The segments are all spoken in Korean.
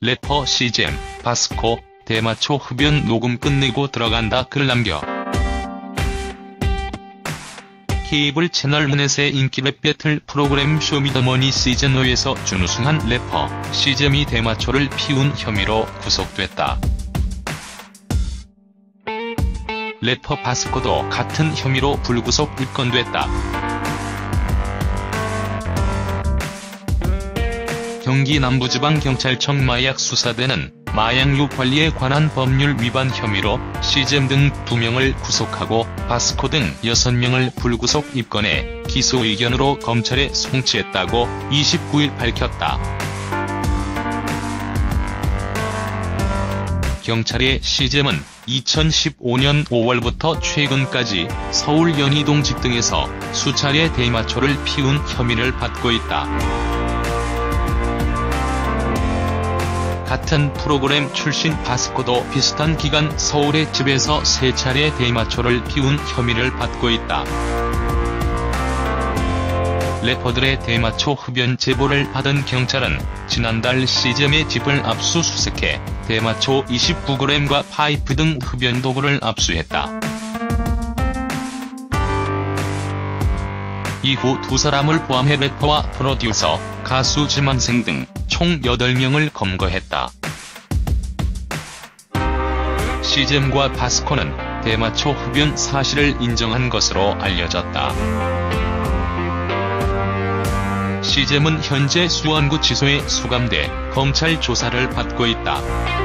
래퍼 시잼, 바스코, 대마초 흡연 녹음 끝내고 들어간다 글 남겨. 케이블 채널 문넷의 인기 랩 배틀 프로그램 쇼미더머니 시즌5에서 준우승한 래퍼 시잼이 대마초를 피운 혐의로 구속됐다. 래퍼 바스코도 같은 혐의로 불구속 입건됐다. 경기 남부지방경찰청 마약수사대는 마약류 관리에 관한 법률 위반 혐의로 시잼 등 2명을 구속하고 바스코 등 6명을 불구속 입건해 기소 의견으로 검찰에 송치했다고 29일 밝혔다. 경찰의 시잼은 2015년 5월부터 최근까지 서울 연희동 집 등에서 수차례 대마초를 피운 혐의를 받고 있다. 같은 프로그램 출신 바스코도 비슷한 기간 서울의 집에서 3차례 대마초를 피운 혐의를 받고 있다. 래퍼들의 대마초 흡연 제보를 받은 경찰은 지난달 시잼의 집을 압수수색해 대마초 29g과 파이프 등 흡연 도구를 압수했다. 이후 2사람을 포함해 래퍼와 프로듀서, 가수 지망생 등 총 8명을 검거했다. 시잼과 바스코는 대마초 흡연 사실을 인정한 것으로 알려졌다. 시잼은 현재 수원구치소에 수감돼 검찰 조사를 받고 있다.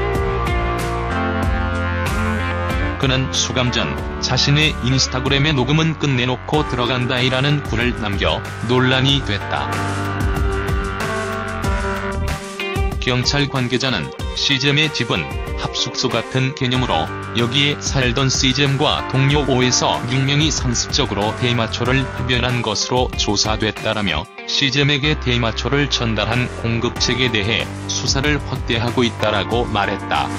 그는 수감 전 자신의 인스타그램에 녹음은 끝내놓고 들어간다이라는 글을 남겨 논란이 됐다. 경찰 관계자는 시잼의 집은 합숙소 같은 개념으로 여기에 살던 시잼과 동료 5에서 6명이 상습적으로 대마초를 흡연한 것으로 조사됐다라며 시잼에게 대마초를 전달한 공급책에 대해 수사를 확대하고 있다라고 말했다.